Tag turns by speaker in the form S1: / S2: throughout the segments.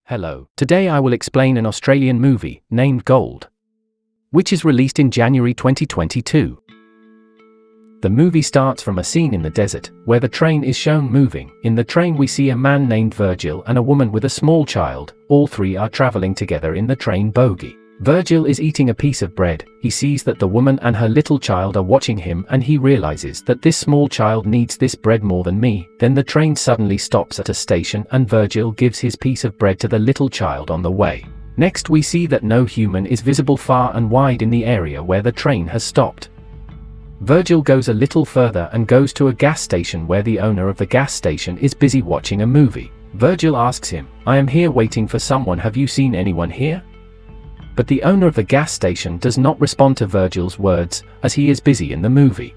S1: Hello. Today I will explain an Australian movie named Gold, which is released in January 2022. The movie starts from a scene in the desert, where the train is shown moving. In the train we see a man named Virgil and a woman with a small child. All three are traveling together in the train bogie. Virgil is eating a piece of bread. He sees that the woman and her little child are watching him and he realizes that this small child needs this bread more than me. Then the train suddenly stops at a station and Virgil gives his piece of bread to the little child on the way. Next we see that no human is visible far and wide in the area where the train has stopped. Virgil goes a little further and goes to a gas station where the owner of the gas station is busy watching a movie. Virgil asks him, "I am here waiting for someone, have you seen anyone here?" But the owner of the gas station does not respond to Virgil's words, as he is busy in the movie.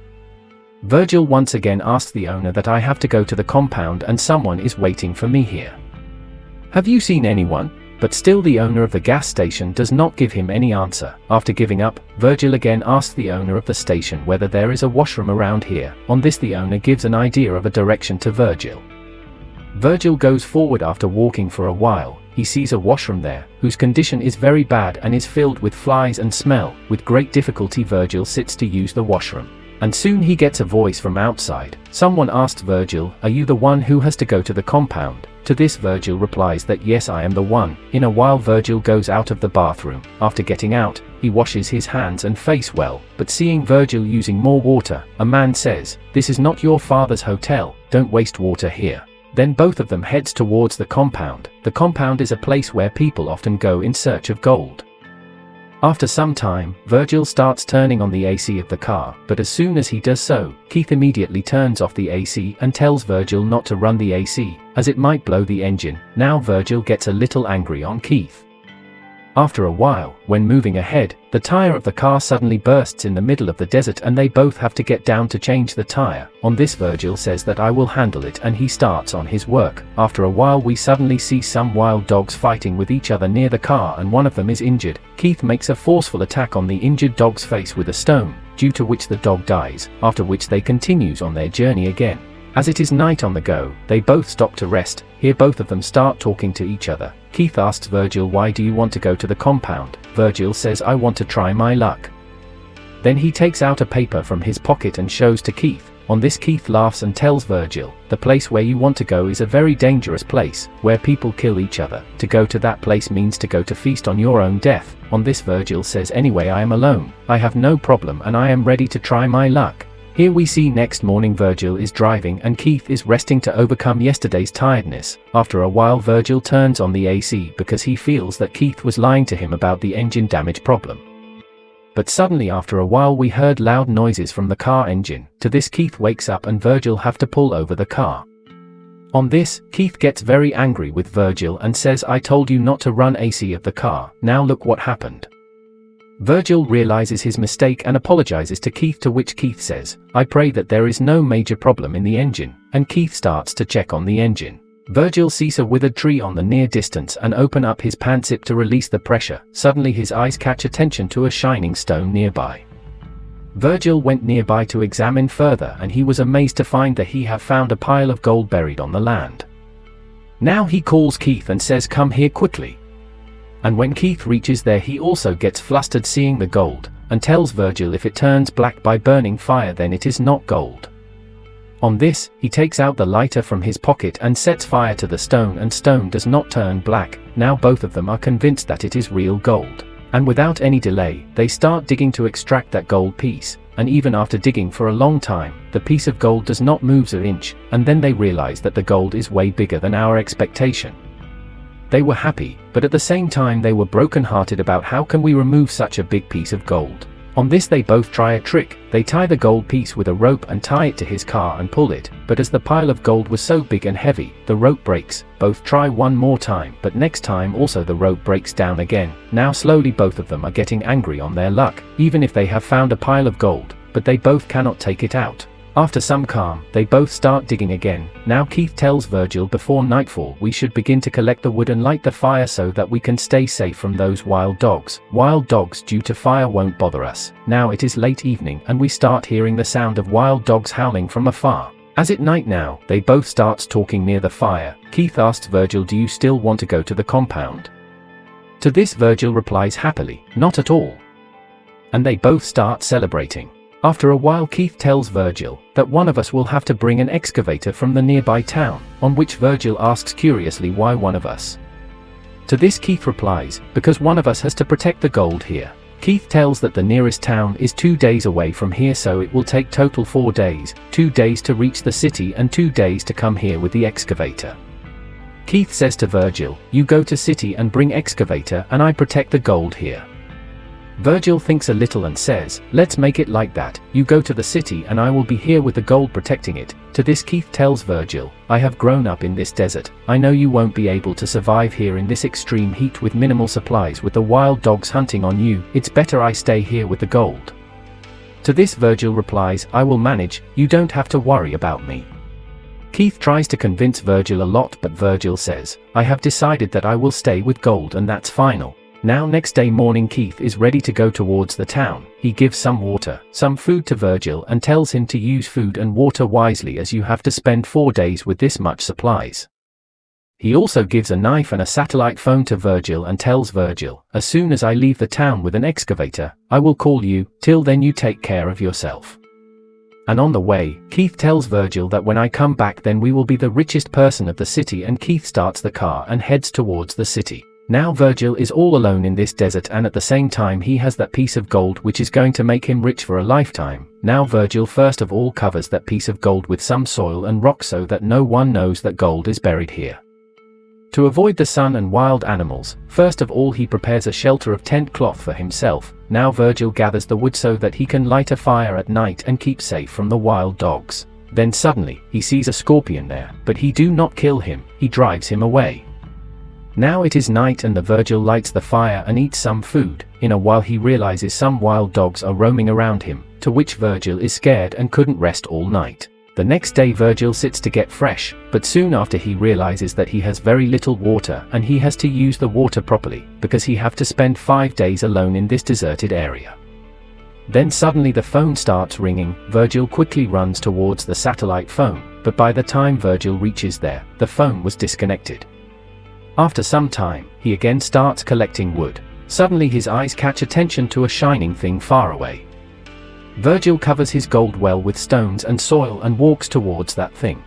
S1: Virgil once again asks the owner that I have to go to the compound and someone is waiting for me here. Have you seen anyone? But still the owner of the gas station does not give him any answer. After giving up, Virgil again asks the owner of the station whether there is a washroom around here. On this the owner gives an idea of a direction to Virgil. Virgil goes forward. After walking for a while, he sees a washroom there, whose condition is very bad and is filled with flies and smell. With great difficulty Virgil sits to use the washroom. And soon he gets a voice from outside. Someone asks Virgil, "Are you the one who has to go to the compound?" To this Virgil replies that yes, I am the one. In a while Virgil goes out of the bathroom. After getting out, he washes his hands and face well, but seeing Virgil using more water, a man says, "This is not your father's hotel, don't waste water here." Then both of them heads towards the compound. The compound is a place where people often go in search of gold. After some time, Virgil starts turning on the AC of the car, but as soon as he does so, Keith immediately turns off the AC and tells Virgil not to run the AC, as it might blow the engine. Now Virgil gets a little angry on Keith. After a while, when moving ahead, the tire of the car suddenly bursts in the middle of the desert and they both have to get down to change the tire. On this Virgil says that I will handle it and he starts on his work. After a while we suddenly see some wild dogs fighting with each other near the car and one of them is injured. Keith makes a forceful attack on the injured dog's face with a stone, due to which the dog dies, after which they continues on their journey again. As it is night on the go, they both stop to rest. Here both of them start talking to each other. Keith asks Virgil, "Why do you want to go to the compound?" Virgil says, "I want to try my luck." Then he takes out a paper from his pocket and shows to Keith. On this Keith laughs and tells Virgil, "The place where you want to go is a very dangerous place, where people kill each other. To go to that place means to go to feast on your own death." On this Virgil says, "Anyway, I am alone. I have no problem and I am ready to try my luck." Here we see next morning Virgil is driving and Keith is resting to overcome yesterday's tiredness. After a while Virgil turns on the AC because he feels that Keith was lying to him about the engine damage problem. But suddenly after a while we heard loud noises from the car engine. To this Keith wakes up and Virgil have to pull over the car. On this, Keith gets very angry with Virgil and says, "I told you not to run AC of the car, now look what happened." Virgil realizes his mistake and apologizes to Keith, to which Keith says, "I pray that there is no major problem in the engine," and Keith starts to check on the engine. Virgil sees a withered tree on the near distance and open up his pants zip to release the pressure. Suddenly his eyes catch attention to a shining stone nearby. Virgil went nearby to examine further and he was amazed to find that he had found a pile of gold buried on the land. Now he calls Keith and says, "Come here quickly." And when Keith reaches there he also gets flustered seeing the gold, and tells Virgil if it turns black by burning fire then it is not gold. On this, he takes out the lighter from his pocket and sets fire to the stone and stone does not turn black. Now both of them are convinced that it is real gold. And without any delay, they start digging to extract that gold piece, and even after digging for a long time, the piece of gold does not move an inch, and then they realize that the gold is way bigger than our expectation. They were happy, but at the same time they were broken-hearted about how can we remove such a big piece of gold. On this they both try a trick. They tie the gold piece with a rope and tie it to his car and pull it, but as the pile of gold was so big and heavy, the rope breaks. Both try one more time, but next time also the rope breaks down again. Now slowly both of them are getting angry on their luck, even if they have found a pile of gold, but they both cannot take it out. After some calm, they both start digging again. Now Keith tells Virgil, "Before nightfall we should begin to collect the wood and light the fire so that we can stay safe from those wild dogs. Wild dogs due to fire won't bother us." Now it is late evening and we start hearing the sound of wild dogs howling from afar. As it's night now, they both start talking near the fire. Keith asks Virgil, do you still want to go to the compound? To this Virgil replies happily, not at all. And they both start celebrating. After a while Keith tells Virgil that one of us will have to bring an excavator from the nearby town, on which Virgil asks curiously why one of us. To this Keith replies, because one of us has to protect the gold here. Keith tells that the nearest town is 2 days away from here, so it will take total 4 days, 2 days to reach the city and 2 days to come here with the excavator. Keith says to Virgil, you go to city and bring excavator and I protect the gold here. Virgil thinks a little and says, let's make it like that, you go to the city and I will be here with the gold protecting it. To this Keith tells Virgil, I have grown up in this desert, I know you won't be able to survive here in this extreme heat with minimal supplies with the wild dogs hunting on you, it's better I stay here with the gold. To this Virgil replies, I will manage, you don't have to worry about me. Keith tries to convince Virgil a lot, but Virgil says, I have decided that I will stay with gold and that's final. Now next day morning Keith is ready to go towards the town. He gives some water, some food to Virgil and tells him to use food and water wisely as you have to spend 4 days with this much supplies. He also gives a knife and a satellite phone to Virgil and tells Virgil, as soon as I leave the town with an excavator, I will call you, till then you take care of yourself. And on the way, Keith tells Virgil that when I come back then we will be the richest person of the city, and Keith starts the car and heads towards the city. Now Virgil is all alone in this desert, and at the same time he has that piece of gold which is going to make him rich for a lifetime. Now Virgil first of all covers that piece of gold with some soil and rock so that no one knows that gold is buried here. To avoid the sun and wild animals, first of all he prepares a shelter of tent cloth for himself. Now Virgil gathers the wood so that he can light a fire at night and keep safe from the wild dogs. Then suddenly, he sees a scorpion there, but he do not kill him, he drives him away. Now it is night and the Virgil lights the fire and eats some food. In a while he realizes some wild dogs are roaming around him, to which Virgil is scared and couldn't rest all night. The next day Virgil sits to get fresh, but soon after he realizes that he has very little water and he has to use the water properly, because he have to spend 5 days alone in this deserted area. Then suddenly the phone starts ringing. Virgil quickly runs towards the satellite phone, but by the time Virgil reaches there, the phone was disconnected. After some time, he again starts collecting wood. Suddenly his eyes catch attention to a shining thing far away. Virgil covers his gold well with stones and soil and walks towards that thing.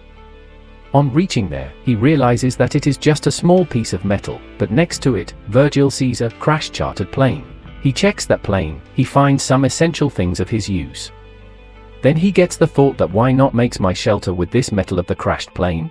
S1: On reaching there, he realizes that it is just a small piece of metal, but next to it, Virgil sees a crash-chartered plane. He checks that plane, he finds some essential things of his use. Then he gets the thought that why not makes my shelter with this metal of the crashed plane?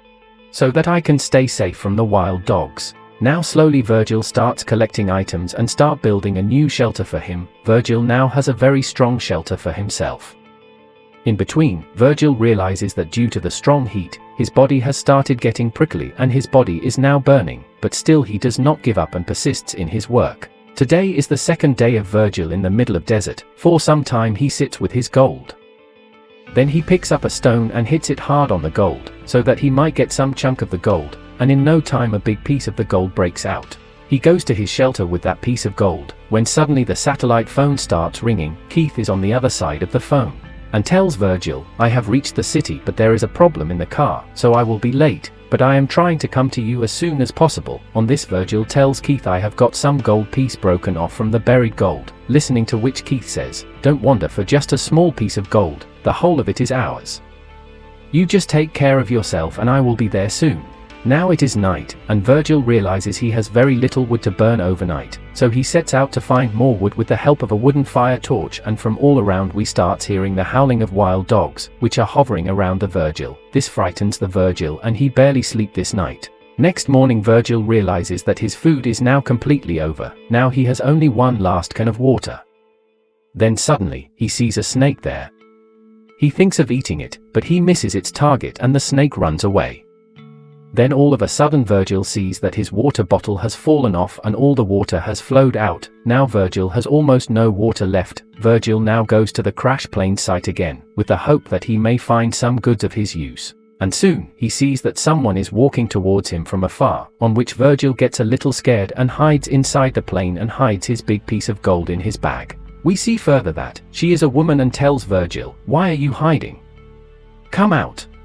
S1: So that I can stay safe from the wild dogs. Now slowly Virgil starts collecting items and start building a new shelter for him. Virgil now has a very strong shelter for himself. In between, Virgil realizes that due to the strong heat, his body has started getting prickly and his body is now burning, but still he does not give up and persists in his work. Today is the second day of Virgil in the middle of desert. For some time he sits with his gold. Then he picks up a stone and hits it hard on the gold, so that he might get some chunk of the gold, and in no time a big piece of the gold breaks out. He goes to his shelter with that piece of gold, when suddenly the satellite phone starts ringing. Keith is on the other side of the phone, and tells Virgil, I have reached the city but there is a problem in the car, so I will be late, but I am trying to come to you as soon as possible. On this Virgil tells Keith, I have got some gold piece broken off from the buried gold, listening to which Keith says, don't wander for just a small piece of gold, the whole of it is ours. You just take care of yourself and I will be there soon. Now it is night, and Virgil realizes he has very little wood to burn overnight, so he sets out to find more wood with the help of a wooden fire torch, and from all around we starts hearing the howling of wild dogs, which are hovering around the Virgil. This frightens the Virgil and he barely sleep this night. Next morning Virgil realizes that his food is now completely over. Now he has only one last can of water. Then suddenly, he sees a snake there. He thinks of eating it, but he misses its target and the snake runs away. Then all of a sudden Virgil sees that his water bottle has fallen off and all the water has flowed out. Now Virgil has almost no water left. Virgil now goes to the crash plane site again, with the hope that he may find some goods of his use. And soon, he sees that someone is walking towards him from afar, on which Virgil gets a little scared and hides inside the plane and hides his big piece of gold in his bag. We see further that she is a woman and tells Virgil, why are you hiding? Come out,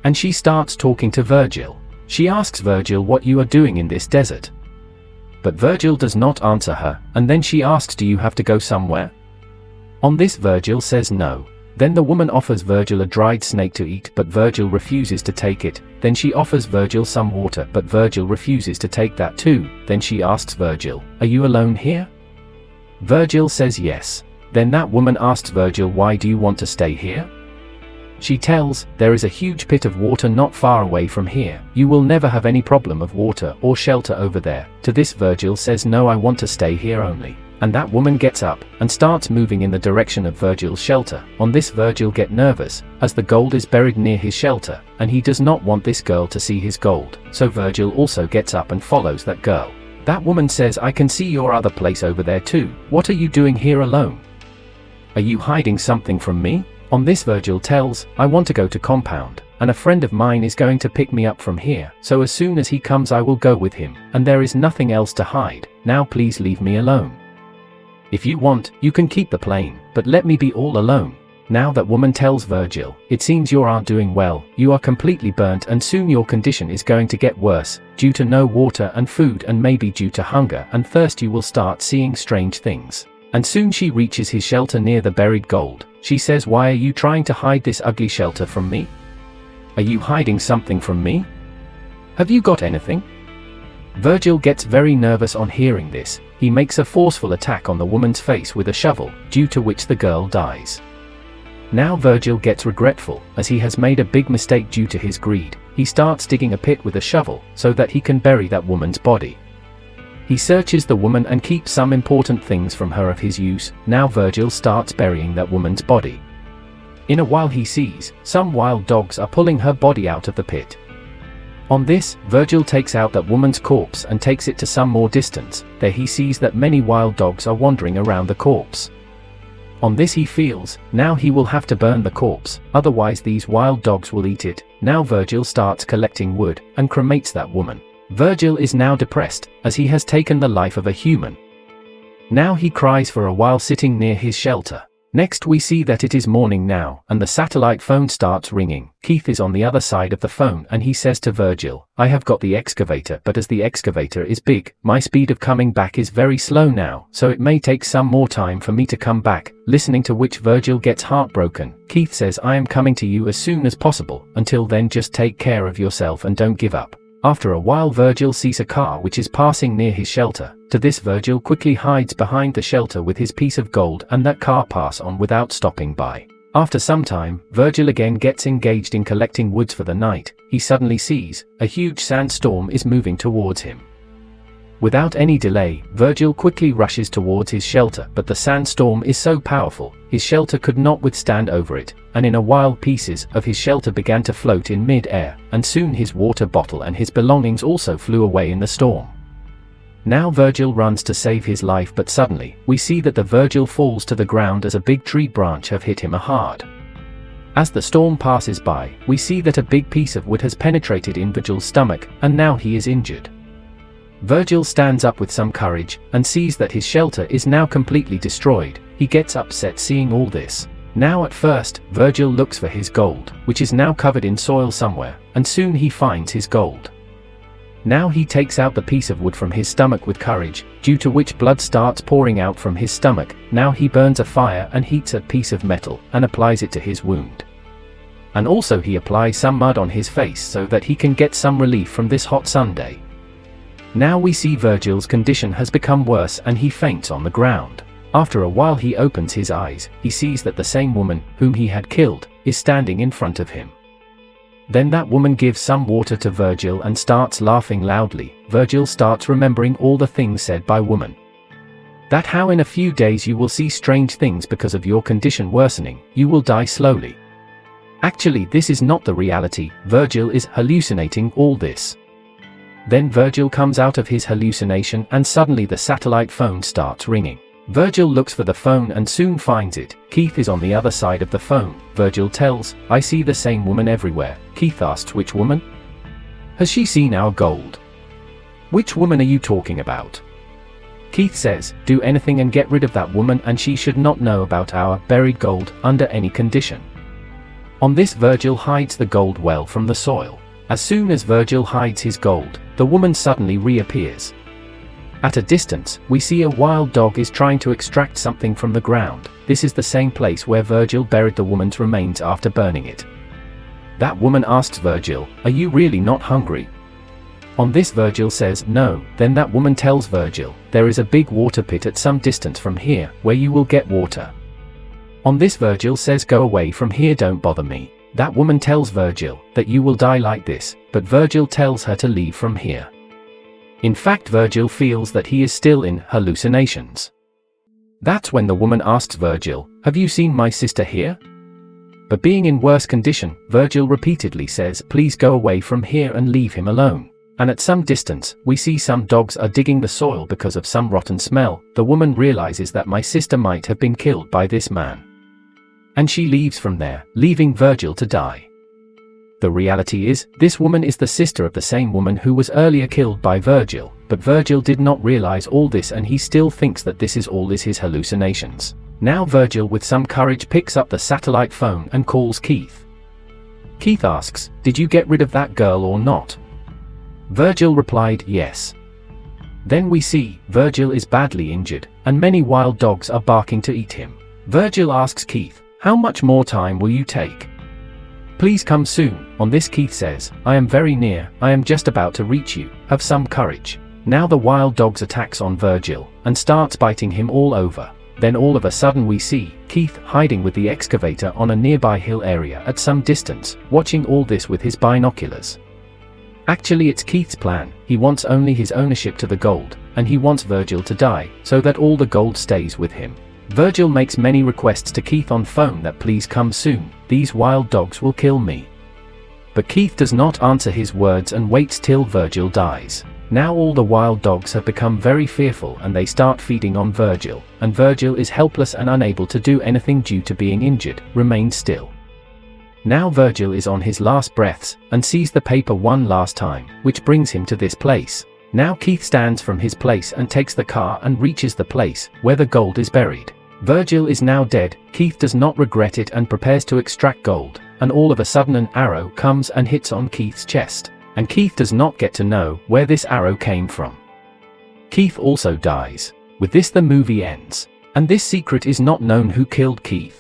S1: and she starts talking to Virgil. She asks Virgil what you are doing in this desert. But Virgil does not answer her, and then she asks, do you have to go somewhere? On this Virgil says no. Then the woman offers Virgil a dried snake to eat, but Virgil refuses to take it. Then she offers Virgil some water, but Virgil refuses to take that too. Then she asks Virgil, are you alone here? Virgil says yes. Then that woman asks Virgil, why do you want to stay here? She tells, there is a huge pit of water not far away from here. You will never have any problem of water or shelter over there. To this Virgil says, no, I want to stay here only. And that woman gets up and starts moving in the direction of Virgil's shelter. On this Virgil gets nervous, as the gold is buried near his shelter, and he does not want this girl to see his gold. So Virgil also gets up and follows that girl. That woman says, I can see your other place over there too. What are you doing here alone? Are you hiding something from me? On this Virgil tells, I want to go to compound, and a friend of mine is going to pick me up from here, so as soon as he comes I will go with him, and there is nothing else to hide. Now please leave me alone. If you want, you can keep the plane, but let me be all alone. Now that woman tells Virgil, it seems you aren't doing well, you are completely burnt and soon your condition is going to get worse, due to no water and food, and maybe due to hunger and thirst you will start seeing strange things. And soon she reaches his shelter near the buried gold. She says, why are you trying to hide this ugly shelter from me? Are you hiding something from me? Have you got anything? Virgil gets very nervous on hearing this. He makes a forceful attack on the woman's face with a shovel, due to which the girl dies. Now Virgil gets regretful, as he has made a big mistake due to his greed. He starts digging a pit with a shovel, so that he can bury that woman's body. He searches the woman and keeps some important things from her of his use. Now Virgil starts burying that woman's body. In a while he sees, some wild dogs are pulling her body out of the pit. On this, Virgil takes out that woman's corpse and takes it to some more distance. There he sees that many wild dogs are wandering around the corpse. On this he feels, now he will have to burn the corpse, otherwise these wild dogs will eat it. Now Virgil starts collecting wood, and cremates that woman. Virgil is now depressed, as he has taken the life of a human. Now he cries for a while sitting near his shelter. Next we see that it is morning now, and the satellite phone starts ringing. Keith is on the other side of the phone and he says to Virgil, I have got the excavator, but as the excavator is big, my speed of coming back is very slow now, so it may take some more time for me to come back. Listening to which Virgil gets heartbroken. Keith says, I am coming to you as soon as possible. Until then just take care of yourself and don't give up. After a while Virgil sees a car which is passing near his shelter. To this Virgil quickly hides behind the shelter with his piece of gold, and that car pass on without stopping by. After some time, Virgil again gets engaged in collecting woods for the night. He suddenly sees, a huge sandstorm is moving towards him. Without any delay, Virgil quickly rushes towards his shelter, but the sandstorm is so powerful, his shelter could not withstand over it, and in a while pieces of his shelter began to float in mid-air, and soon his water bottle and his belongings also flew away in the storm. Now Virgil runs to save his life, but suddenly, we see that the Virgil falls to the ground as a big tree branch have hit him hard. As the storm passes by, we see that a big piece of wood has penetrated in Virgil's stomach, and now he is injured. Virgil stands up with some courage, and sees that his shelter is now completely destroyed. He gets upset seeing all this. Now at first, Virgil looks for his gold, which is now covered in soil somewhere, and soon he finds his gold. Now he takes out the piece of wood from his stomach with courage, due to which blood starts pouring out from his stomach. Now he burns a fire and heats a piece of metal, and applies it to his wound. And also he applies some mud on his face so that he can get some relief from this hot Sunday. Now we see Virgil's condition has become worse and he faints on the ground. After a while he opens his eyes. He sees that the same woman, whom he had killed, is standing in front of him. Then that woman gives some water to Virgil and starts laughing loudly. Virgil starts remembering all the things said by woman. That how in a few days you will see strange things because of your condition worsening, you will die slowly. Actually this is not the reality, Virgil is hallucinating all this. Then Virgil comes out of his hallucination and suddenly the satellite phone starts ringing. Virgil looks for the phone and soon finds it. Keith is on the other side of the phone. Virgil tells, I see the same woman everywhere. Keith asks, which woman? Has she seen our gold? Which woman are you talking about? Keith says, do anything and get rid of that woman, and she should not know about our buried gold under any condition. On this, Virgil hides the gold well from the soil. As soon as Virgil hides his gold, the woman suddenly reappears. At a distance, we see a wild dog is trying to extract something from the ground. This is the same place where Virgil buried the woman's remains after burning it. That woman asks Virgil, "Are you really not hungry?" On this, Virgil says no. Then that woman tells Virgil, "There is a big water pit at some distance from here, where you will get water." On this, Virgil says, "Go away from here, don't bother me." That woman tells Virgil that you will die like this, but Virgil tells her to leave from here. In fact, Virgil feels that he is still in hallucinations. That's when the woman asks Virgil, "Have you seen my sister here?" But being in worse condition, Virgil repeatedly says, "Please go away from here and leave him alone." And at some distance, we see some dogs are digging the soil because of some rotten smell. The woman realizes that my sister might have been killed by this man. And she leaves from there, leaving Virgil to die. The reality is, this woman is the sister of the same woman who was earlier killed by Virgil, but Virgil did not realize all this and he still thinks that this is all his hallucinations. Now Virgil with some courage picks up the satellite phone and calls Keith. Keith asks, "Did you get rid of that girl or not?" Virgil replied, "Yes." Then we see, Virgil is badly injured, and many wild dogs are barking to eat him. Virgil asks Keith, "How much more time will you take? Please come soon." On this, Keith says, "I am very near, I am just about to reach you, have some courage." Now the wild dogs attacks on Virgil, and starts biting him all over. Then all of a sudden we see Keith hiding with the excavator on a nearby hill area at some distance, watching all this with his binoculars. Actually, it's Keith's plan. He wants only his ownership to the gold, and he wants Virgil to die, so that all the gold stays with him. Virgil makes many requests to Keith on phone that please come soon, these wild dogs will kill me. But Keith does not answer his words and waits till Virgil dies. Now all the wild dogs have become very fearful and they start feeding on Virgil, and Virgil is helpless and unable to do anything due to being injured, remains still. Now Virgil is on his last breaths, and sees the paper one last time, which brings him to this place. Now Keith stands from his place and takes the car and reaches the place, where the gold is buried. Virgil is now dead. Keith does not regret it and prepares to extract gold, and all of a sudden an arrow comes and hits on Keith's chest, and Keith does not get to know where this arrow came from. Keith also dies. With this the movie ends, and this secret is not known who killed Keith.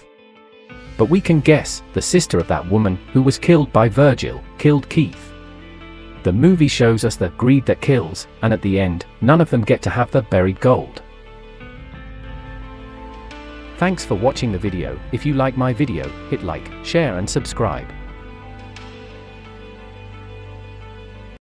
S1: But we can guess, the sister of that woman, who was killed by Virgil, killed Keith. The movie shows us that greed that kills, and at the end, none of them get to have the buried gold. Thanks for watching the video. If you like my video, hit like, share and subscribe.